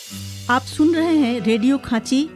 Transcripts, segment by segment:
आप सुन रहे हैं रेडियो खांची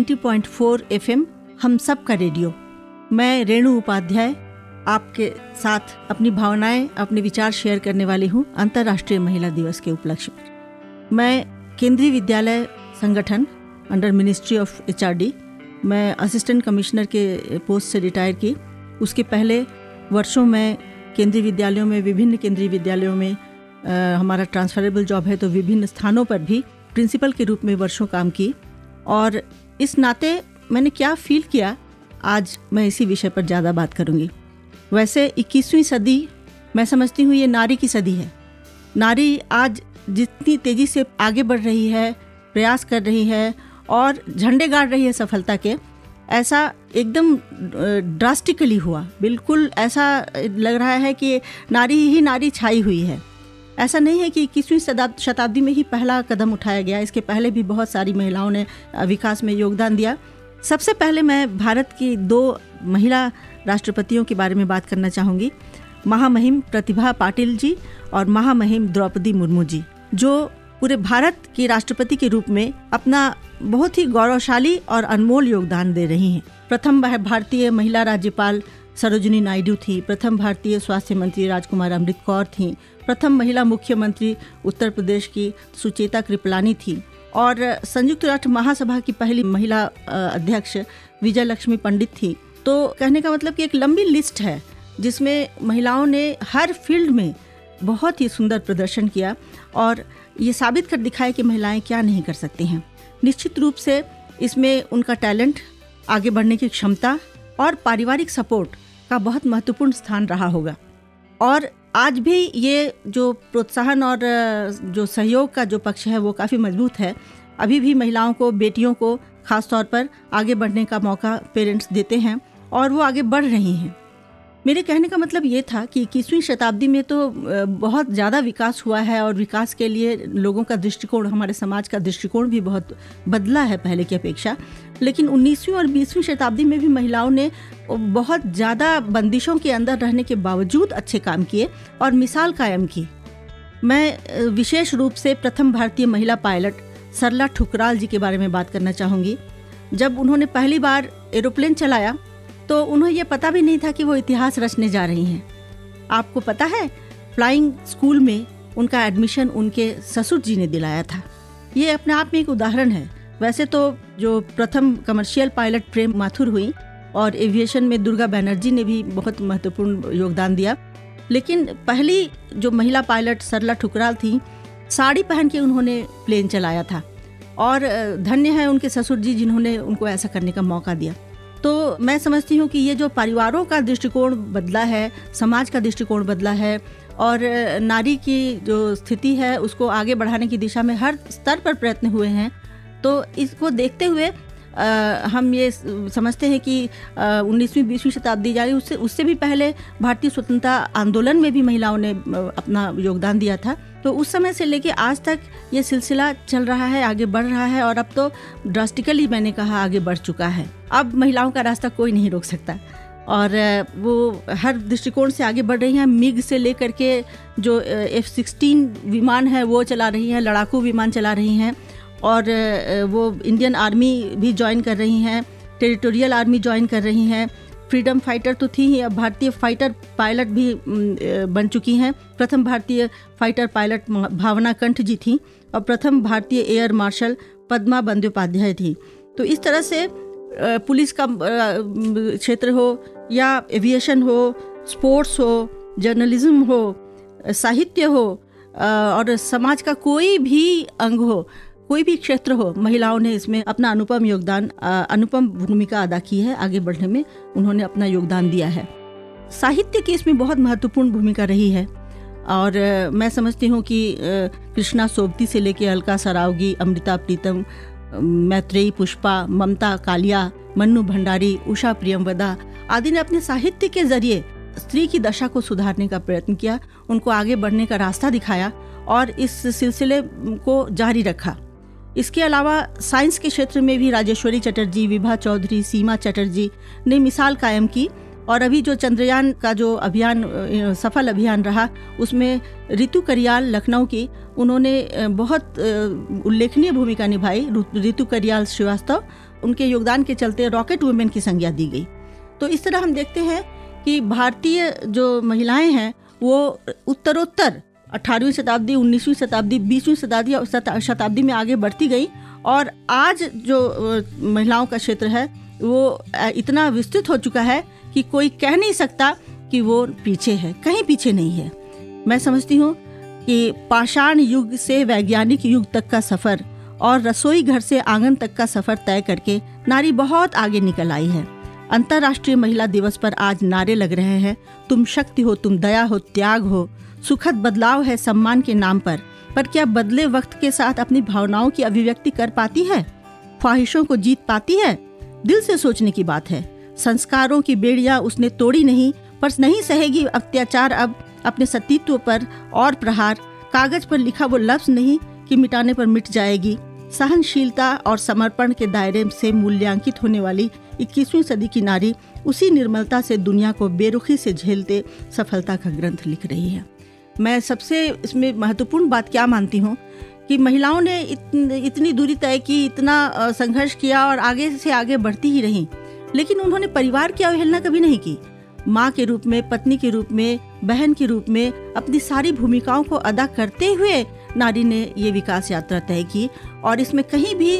90.4 FM, हम सब का रेडियो। मैं रेणु उपाध्याय आपके साथ अपनी भावनाएं, अपने विचार शेयर करने वाली हूं अंतर्राष्ट्रीय महिला दिवस के उपलक्ष्य पर। मैं Kendriya Vidyalaya Sangathan under ministry of HRD, मैं असिस्टेंट कमिश्नर के पोस्ट से रिटायर की। उसके पहले वर्षों में केंद्रीय विद्यालयों में, विभिन्न केंद्रीय विद्यालयों में हमारा ट्रांसफरेबल जॉब है, तो विभिन्न स्थानों पर भी प्रिंसिपल के रूप में वर्षों काम की। और इस नाते मैंने क्या फील किया, आज मैं इसी विषय पर ज़्यादा बात करूँगी। वैसे 21वीं सदी मैं समझती हूँ ये नारी की सदी है। नारी आज जितनी तेज़ी से आगे बढ़ रही है, प्रयास कर रही है और झंडे गाड़ रही है सफलता के, ऐसा एकदम ड्रास्टिकली हुआ। बिल्कुल ऐसा लग रहा है कि नारी ही नारी छाई हुई है। ऐसा नहीं है कि 21वीं शताब्दी में ही पहला कदम उठाया गया, इसके पहले भी बहुत सारी महिलाओं ने विकास में योगदान दिया। सबसे पहले मैं भारत की 2 महिला राष्ट्रपतियों के बारे में बात करना चाहूँगी, महामहिम प्रतिभा पाटिल जी और महामहिम द्रौपदी मुर्मू जी, जो पूरे भारत की राष्ट्रपति के रूप में अपना बहुत ही गौरवशाली और अनमोल योगदान दे रही हैं। प्रथम भारतीय महिला राज्यपाल सरोजिनी नायडू थी, प्रथम भारतीय स्वास्थ्य मंत्री राजकुमार अमृत कौर थीं, प्रथम महिला मुख्यमंत्री उत्तर प्रदेश की सुचेता कृपलानी थी और संयुक्त राष्ट्र महासभा की पहली महिला अध्यक्ष विजय लक्ष्मी पंडित थी। तो कहने का मतलब कि एक लंबी लिस्ट है जिसमें महिलाओं ने हर फील्ड में बहुत ही सुंदर प्रदर्शन किया और ये साबित कर दिखाया कि महिलाएं क्या नहीं कर सकती हैं। निश्चित रूप से इसमें उनका टैलेंट, आगे बढ़ने की क्षमता और पारिवारिक सपोर्ट का बहुत महत्वपूर्ण स्थान रहा होगा। और आज भी ये जो प्रोत्साहन और जो सहयोग का जो पक्ष है वो काफ़ी मजबूत है। अभी भी महिलाओं को, बेटियों को ख़ास तौर पर आगे बढ़ने का मौका पेरेंट्स देते हैं और वो आगे बढ़ रही हैं। मेरे कहने का मतलब ये था कि 21वीं शताब्दी में तो बहुत ज़्यादा विकास हुआ है और विकास के लिए लोगों का दृष्टिकोण, हमारे समाज का दृष्टिकोण भी बहुत बदला है पहले की अपेक्षा। लेकिन 19वीं और 20वीं शताब्दी में भी महिलाओं ने बहुत ज़्यादा बंदिशों के अंदर रहने के बावजूद अच्छे काम किए और मिसाल कायम की। मैं विशेष रूप से प्रथम भारतीय महिला पायलट सरला ठुकराल जी के बारे में बात करना चाहूँगी। जब उन्होंने पहली बार एरोप्लेन चलाया तो उन्हें यह पता भी नहीं था कि वो इतिहास रचने जा रही हैं। आपको पता है, फ्लाइंग स्कूल में उनका एडमिशन उनके ससुर जी ने दिलाया था। ये अपने आप में एक उदाहरण है। वैसे तो जो प्रथम कमर्शियल पायलट प्रेम माथुर हुई और एविएशन में दुर्गा बनर्जी ने भी बहुत महत्वपूर्ण योगदान दिया, लेकिन पहली जो महिला पायलट सरला ठुकराल थी, साड़ी पहन के उन्होंने प्लेन चलाया था और धन्य है उनके ससुर जी जिन्होंने उनको ऐसा करने का मौका दिया। तो मैं समझती हूँ कि ये जो परिवारों का दृष्टिकोण बदला है, समाज का दृष्टिकोण बदला है और नारी की जो स्थिति है उसको आगे बढ़ाने की दिशा में हर स्तर पर प्रयत्न हुए हैं। तो इसको देखते हुए हम ये समझते हैं कि 19वीं 20वीं शताब्दी जारी उससे भी पहले भारतीय स्वतंत्रता आंदोलन में भी महिलाओं ने अपना योगदान दिया था। तो उस समय से लेके आज तक ये सिलसिला चल रहा है, आगे बढ़ रहा है और अब तो ड्रास्टिकली मैंने कहा आगे बढ़ चुका है। अब महिलाओं का रास्ता कोई नहीं रोक सकता और वो हर दृष्टिकोण से आगे बढ़ रही हैं। मिग से लेकर के जो F-16 विमान है वो चला रही हैं, लड़ाकू विमान चला रही हैं और वो इंडियन आर्मी भी ज्वाइन कर रही हैं, टेरिटोरियल आर्मी ज्वाइन कर रही हैं। फ्रीडम फाइटर तो थी ही, अब भारतीय फाइटर पायलट भी बन चुकी हैं। प्रथम भारतीय फाइटर पायलट भावना कंठ जी थी और प्रथम भारतीय एयर मार्शल पद्मा बंद्योपाध्याय थी। तो इस तरह से पुलिस का क्षेत्र हो या एविएशन हो, स्पोर्ट्स हो, जर्नलिज्म हो, साहित्य हो और समाज का कोई भी अंग हो, कोई भी क्षेत्र हो, महिलाओं ने इसमें अपना अनुपम योगदान, अनुपम भूमिका अदा की है। आगे बढ़ने में उन्होंने अपना योगदान दिया है। साहित्य की इसमें बहुत महत्वपूर्ण भूमिका रही है और मैं समझती हूँ कि कृष्णा सोबती से लेकर अलका सरावगी, अमृता प्रीतम, मैत्रेयी पुष्पा, ममता कालिया, मन्नू भंडारी, उषा प्रियमवदा आदि ने अपने साहित्य के जरिए स्त्री की दशा को सुधारने का प्रयत्न किया, उनको आगे बढ़ने का रास्ता दिखाया और इस सिलसिले को जारी रखा। इसके अलावा साइंस के क्षेत्र में भी राजेश्वरी चटर्जी, विभा चौधरी, सीमा चटर्जी ने मिसाल कायम की और अभी जो चंद्रयान का जो अभियान सफल अभियान रहा, उसमें ऋतु करियाल लखनऊ की, उन्होंने बहुत उल्लेखनीय भूमिका निभाई। ऋतु करियाल श्रीवास्तव, उनके योगदान के चलते रॉकेट वुमेन की संज्ञा दी गई। तो इस तरह हम देखते हैं कि भारतीय जो महिलाएं हैं वो उत्तरोत्तर 18वीं शताब्दी, 19वीं शताब्दी, 20वीं शताब्दी में आगे बढ़ती गई। और आज जो महिलाओं का क्षेत्र है वो इतना विस्तृत हो चुका है कि कोई कह नहीं सकता कि वो पीछे है, कहीं पीछे नहीं है। मैं समझती हूँ कि पाषाण युग से वैज्ञानिक युग तक का सफ़र और रसोई घर से आंगन तक का सफ़र तय करके नारी बहुत आगे निकल आई है। अंतर्राष्ट्रीय महिला दिवस पर आज नारे लग रहे हैं, तुम शक्ति हो, तुम दया हो, त्याग हो, सुखद बदलाव है सम्मान के नाम पर क्या बदले वक्त के साथ अपनी भावनाओं की अभिव्यक्ति कर पाती है, ख्वाहिशों को जीत पाती है? दिल से सोचने की बात है। संस्कारों की बेड़ियां उसने तोड़ी नहीं, पर नहीं सहेगी अत्याचार अब अपने सतीत्व पर और प्रहार। कागज पर लिखा वो लफ्ज नहीं कि मिटाने पर मिट जाएगी। सहनशीलता और समर्पण के दायरे से मूल्यांकित होने वाली 21वीं सदी की नारी उसी निर्मलता से दुनिया को बेरुखी से झेलते सफलता का ग्रंथ लिख रही है। मैं सबसे इसमें महत्वपूर्ण बात क्या मानती हूँ कि महिलाओं ने इतनी दूरी तय की, इतना संघर्ष किया और आगे से आगे बढ़ती ही रहीं, लेकिन उन्होंने परिवार की अवहेलना कभी नहीं की। माँ के रूप में, पत्नी के रूप में, बहन के रूप में अपनी सारी भूमिकाओं को अदा करते हुए नारी ने ये विकास यात्रा तय की और इसमें कहीं भी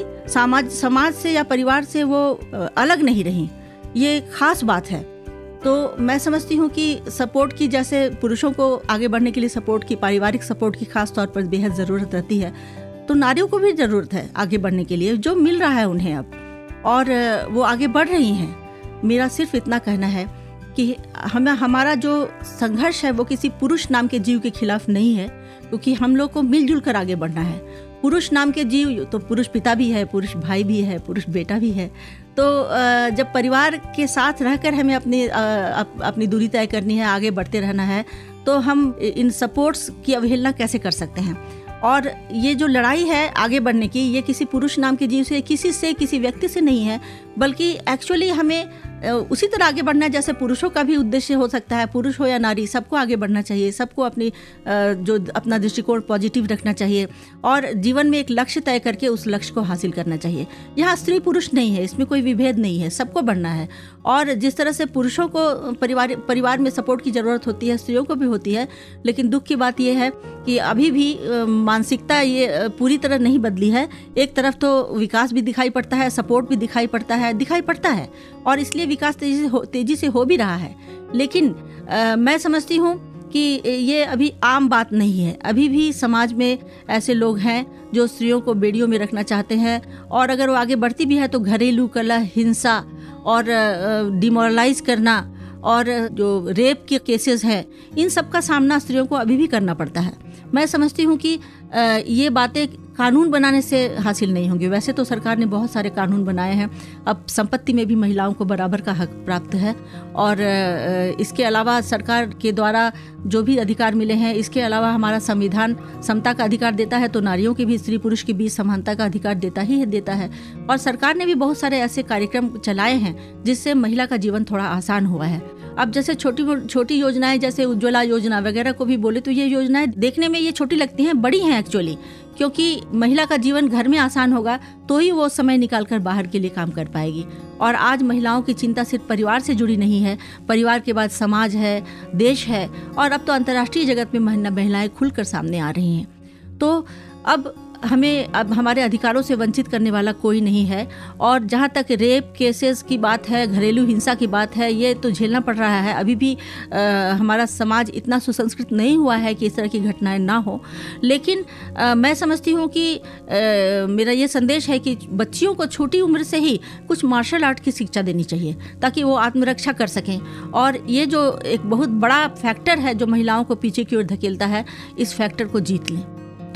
समाज से या परिवार से वो अलग नहीं रही। ये खास बात है। तो मैं समझती हूँ कि सपोर्ट की, जैसे पुरुषों को आगे बढ़ने के लिए सपोर्ट की, पारिवारिक सपोर्ट की खास तौर पर बेहद ज़रूरत रहती है, तो नारियों को भी ज़रूरत है आगे बढ़ने के लिए, जो मिल रहा है उन्हें अब, और वो आगे बढ़ रही हैं। मेरा सिर्फ इतना कहना है कि हमारा जो संघर्ष है वो किसी पुरुष नाम के जीव के खिलाफ नहीं है, क्योंकि हम लोग को मिलजुल कर आगे बढ़ना है। पुरुष नाम के जीव तो पुरुष पिता भी है, पुरुष भाई भी है, पुरुष बेटा भी है। तो जब परिवार के साथ रहकर हमें अपनी दूरी तय करनी है, आगे बढ़ते रहना है, तो हम इन सपोर्ट्स की अवहेलना कैसे कर सकते हैं? और ये जो लड़ाई है आगे बढ़ने की, ये किसी पुरुष नाम के जीव से, किसी व्यक्ति से नहीं है, बल्कि एक्चुअली हमें उसी तरह आगे बढ़ना है जैसे पुरुषों का भी उद्देश्य हो सकता है। पुरुष हो या नारी, सबको आगे बढ़ना चाहिए, सबको अपना दृष्टिकोण पॉजिटिव रखना चाहिए और जीवन में एक लक्ष्य तय करके उस लक्ष्य को हासिल करना चाहिए। यहाँ स्त्री पुरुष नहीं है, इसमें कोई विभेद नहीं है, सबको बढ़ना है। और जिस तरह से पुरुषों को परिवार में सपोर्ट की ज़रूरत होती है, स्त्रियों को भी होती है, लेकिन दुख की बात यह है कि अभी भी मानसिकता ये पूरी तरह नहीं बदली है। एक तरफ तो विकास भी दिखाई पड़ता है, सपोर्ट भी दिखाई पड़ता है और इसलिए विकास तेजी से हो भी रहा है। लेकिन मैं समझती हूँ कि ये अभी आम बात नहीं है। अभी भी समाज में ऐसे लोग हैं जो स्त्रियों को बेड़ियों में रखना चाहते हैं, और अगर वो आगे बढ़ती भी है तो घरेलू कलह, हिंसा और डिमोरलाइज करना और जो रेप के केसेस हैं, इन सब का सामना स्त्रियों को अभी भी करना पड़ता है। मैं समझती हूँ कि ये बातें कानून बनाने से हासिल नहीं होंगी। वैसे तो सरकार ने बहुत सारे कानून बनाए हैं, अब संपत्ति में भी महिलाओं को बराबर का हक प्राप्त है, और इसके अलावा सरकार के द्वारा जो भी अधिकार मिले हैं, इसके अलावा हमारा संविधान समता का अधिकार देता है, तो नारियों के भी स्त्री पुरुष के बीच समानता का अधिकार देता है। और सरकार ने भी बहुत सारे ऐसे कार्यक्रम चलाए हैं जिससे महिला का जीवन थोड़ा आसान हुआ है। अब जैसे छोटी योजनाएं, जैसे उज्ज्वला योजना वगैरह को भी बोले तो ये योजनाएं देखने में ये छोटी लगती हैं, बड़ी हैं एक्चुअली, क्योंकि महिला का जीवन घर में आसान होगा तो ही वो समय निकालकर बाहर के लिए काम कर पाएगी। और आज महिलाओं की चिंता सिर्फ परिवार से जुड़ी नहीं है, परिवार के बाद समाज है, देश है, और अब तो अंतर्राष्ट्रीय जगत में महिलाएं खुलकर सामने आ रही हैं। तो अब हमारे अधिकारों से वंचित करने वाला कोई नहीं है। और जहाँ तक रेप केसेस की बात है, घरेलू हिंसा की बात है, ये तो झेलना पड़ रहा है। अभी भी हमारा समाज इतना सुसंस्कृत नहीं हुआ है कि इस तरह की घटनाएं ना हो। लेकिन मैं समझती हूँ कि मेरा ये संदेश है कि बच्चियों को छोटी उम्र से ही कुछ मार्शल आर्ट की शिक्षा देनी चाहिए ताकि वो आत्मरक्षा कर सकें। और ये जो एक बहुत बड़ा फैक्टर है जो महिलाओं को पीछे की ओर धकेलता है, इस फैक्टर को जीत लें। तो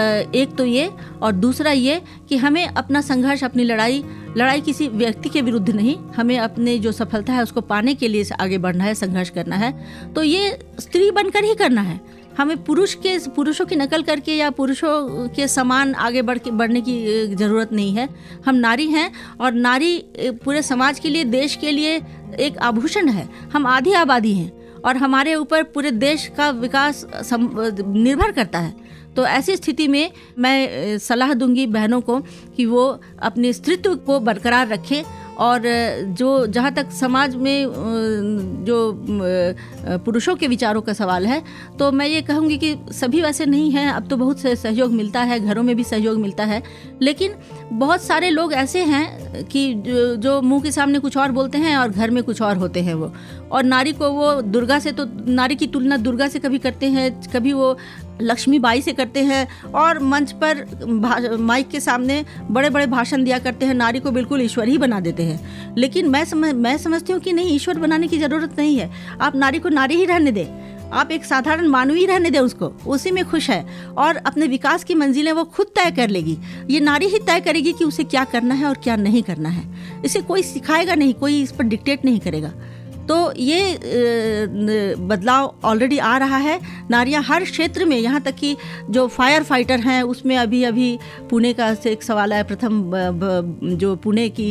एक तो ये, और दूसरा ये कि हमें अपना संघर्ष, अपनी लड़ाई किसी व्यक्ति के विरुद्ध नहीं, हमें अपने जो सफलता है उसको पाने के लिए आगे बढ़ना है, संघर्ष करना है। तो ये स्त्री बनकर ही करना है। हमें पुरुषों की नकल करके या पुरुषों के समान आगे बढ़ने की ज़रूरत नहीं है। हम नारी हैं और नारी पूरे समाज के लिए, देश के लिए एक आभूषण है। हम आधी आबादी हैं और हमारे ऊपर पूरे देश का विकास निर्भर करता है। तो ऐसी स्थिति में मैं सलाह दूंगी बहनों को कि वो अपने स्त्रीत्व को बरकरार रखें और जो जहाँ तक समाज में जो पुरुषों के विचारों का सवाल है, तो मैं ये कहूँगी कि सभी वैसे नहीं हैं। अब तो बहुत से सहयोग मिलता है, घरों में भी सहयोग मिलता है, लेकिन बहुत सारे लोग ऐसे हैं कि जो मुंह के सामने कुछ और बोलते हैं और घर में कुछ और होते हैं वो। और नारी को वो दुर्गा से, तो नारी की तुलना दुर्गा से कभी करते हैं, कभी वो लक्ष्मीबाई से करते हैं और मंच पर माइक के सामने बड़े बड़े भाषण दिया करते हैं, नारी को बिल्कुल ईश्वर ही बना देते हैं। लेकिन मैं समझती हूँ कि नहीं, ईश्वर बनाने की ज़रूरत नहीं है। आप नारी को नारी ही रहने दें, आप एक साधारण मानवी ही रहने दें उसको, उसी में खुश है और अपने विकास की मंजिलें वो खुद तय कर लेगी। ये नारी ही तय करेगी कि उसे क्या करना है और क्या नहीं करना है। इसे कोई सिखाएगा नहीं, कोई इस पर डिक्टेट नहीं करेगा। तो ये बदलाव ऑलरेडी आ रहा है। नारियां हर क्षेत्र में, यहाँ तक कि जो फायर फाइटर हैं उसमें अभी पुणे का से एक सवाल आया, प्रथम जो पुणे की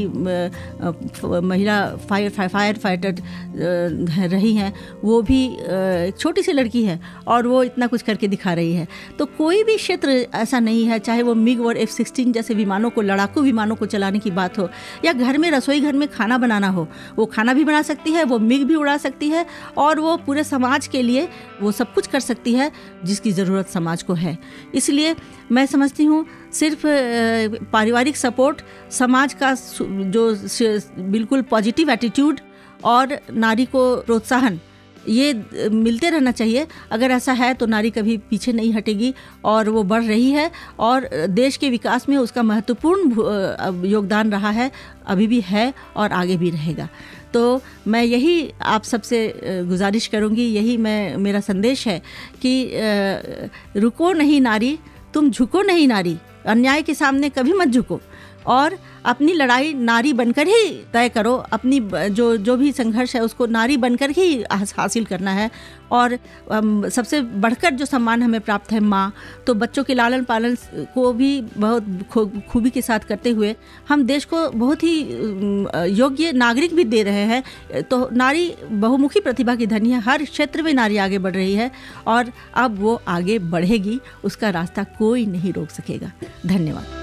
महिला फायर फाइटर रही हैं, वो भी एक छोटी सी लड़की है और वो इतना कुछ करके दिखा रही है। तो कोई भी क्षेत्र ऐसा नहीं है, चाहे वो मिग और F-16 जैसे विमानों को, लड़ाकू विमानों को चलाने की बात हो, या घर में रसोई घर में खाना बनाना हो, वो खाना भी बना सकती है, वो मिग भी उड़ा सकती है और वो पूरे समाज के लिए वो सब कुछ कर सकती है जिसकी ज़रूरत समाज को है। इसलिए मैं समझती हूँ सिर्फ पारिवारिक सपोर्ट, समाज का जो बिल्कुल पॉजिटिव एटीट्यूड और नारी को प्रोत्साहन, ये मिलते रहना चाहिए। अगर ऐसा है तो नारी कभी पीछे नहीं हटेगी और वो बढ़ रही है और देश के विकास में उसका महत्वपूर्ण योगदान रहा है, अभी भी है और आगे भी रहेगा। तो मैं यही आप सबसे गुजारिश करूंगी, यही मेरा संदेश है कि रुको नहीं नारी, तुम झुको नहीं नारी, अन्याय के सामने कभी मत झुको और अपनी लड़ाई नारी बनकर ही तय करो। अपनी जो भी संघर्ष है उसको नारी बनकर ही हासिल करना है। और सबसे बढ़कर जो सम्मान हमें प्राप्त है माँ, तो बच्चों के लालन पालन को भी बहुत खूबी के साथ करते हुए हम देश को बहुत ही योग्य नागरिक भी दे रहे हैं। तो नारी बहुमुखी प्रतिभा की धनी है, हर क्षेत्र में नारी आगे बढ़ रही है और अब वो आगे बढ़ेगी, उसका रास्ता कोई नहीं रोक सकेगा। धन्यवाद।